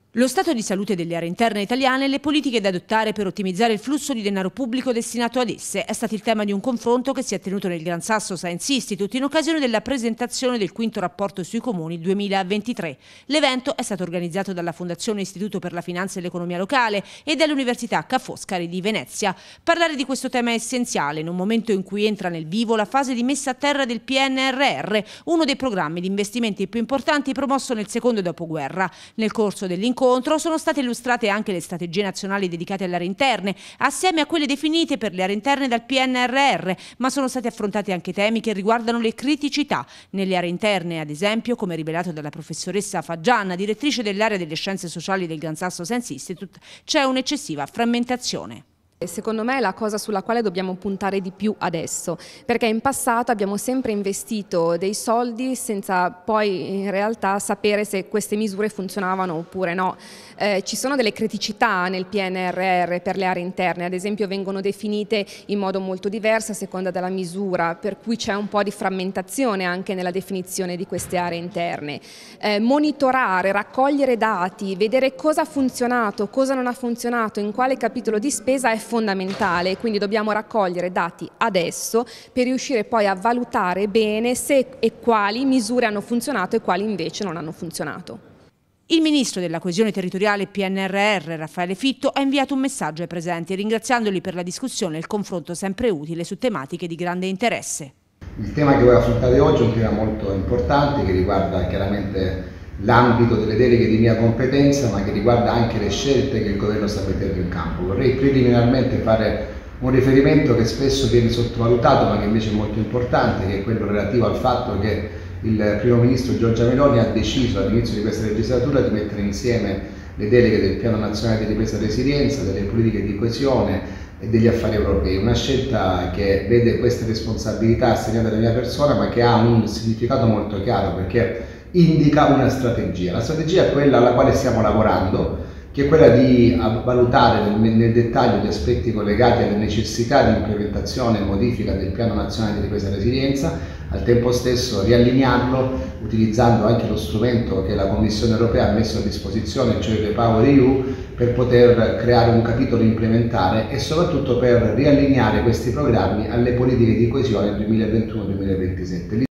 Lo stato di salute delle aree interne italiane e le politiche da adottare per ottimizzare il flusso di denaro pubblico destinato ad esse è stato il tema di un confronto che si è tenuto nel Gran Sasso Science Institute in occasione della presentazione del quinto rapporto sui comuni 2023. L'evento è stato organizzato dalla Fondazione Istituto per la Finanza e l'Economia Locale e dall'Università Ca' Foscari di Venezia. Parlare di questo tema è essenziale in un momento in cui entra nel vivo la fase di messa a terra del PNRR, uno dei programmi di investimenti più importanti promosso nel secondo dopoguerra. Nel corso dell'incontro sono state illustrate anche le strategie nazionali dedicate alle aree interne, assieme a quelle definite per le aree interne dal PNRR, ma sono stati affrontati anche temi che riguardano le criticità. Nelle aree interne, ad esempio, come rivelato dalla professoressa Faggianna, direttrice dell'area delle scienze sociali del Gran Sasso Science Institute, c'è un'eccessiva frammentazione. Secondo me è la cosa sulla quale dobbiamo puntare di più adesso, perché in passato abbiamo sempre investito dei soldi senza poi in realtà sapere se queste misure funzionavano oppure no. Ci sono delle criticità nel PNRR per le aree interne, ad esempio vengono definite in modo molto diverso a seconda della misura, per cui c'è un po' di frammentazione anche nella definizione di queste aree interne. Monitorare, raccogliere dati, vedere cosa ha funzionato, cosa non ha funzionato, in quale capitolo di spesa è fondamentale, quindi dobbiamo raccogliere dati adesso per riuscire poi a valutare bene se e quali misure hanno funzionato e quali invece non hanno funzionato. Il ministro della coesione territoriale PNRR, Raffaele Fitto, ha inviato un messaggio ai presenti ringraziandoli per la discussione e il confronto sempre utile su tematiche di grande interesse. Il tema che voglio affrontare oggi è un tema molto importante che riguarda chiaramente l'ambito delle deleghe di mia competenza, ma che riguarda anche le scelte che il governo sta mettendo in campo. Vorrei preliminarmente fare un riferimento che spesso viene sottovalutato, ma che invece è molto importante, che è quello relativo al fatto che il primo ministro Giorgia Meloni ha deciso all'inizio di questa legislatura di mettere insieme le deleghe del Piano Nazionale di Ripresa e Resilienza, delle politiche di coesione e degli affari europei. Una scelta che vede queste responsabilità assegnate alla mia persona, ma che ha un significato molto chiaro, perché indica una strategia. La strategia è quella alla quale stiamo lavorando, che è quella di valutare nel dettaglio gli aspetti collegati alle necessità di implementazione e modifica del Piano Nazionale di Ripresa e Resilienza, al tempo stesso riallinearlo utilizzando anche lo strumento che la Commissione Europea ha messo a disposizione, cioè il REPowerEU, per poter creare un capitolo implementare e soprattutto per riallineare questi programmi alle politiche di coesione 2021-2027.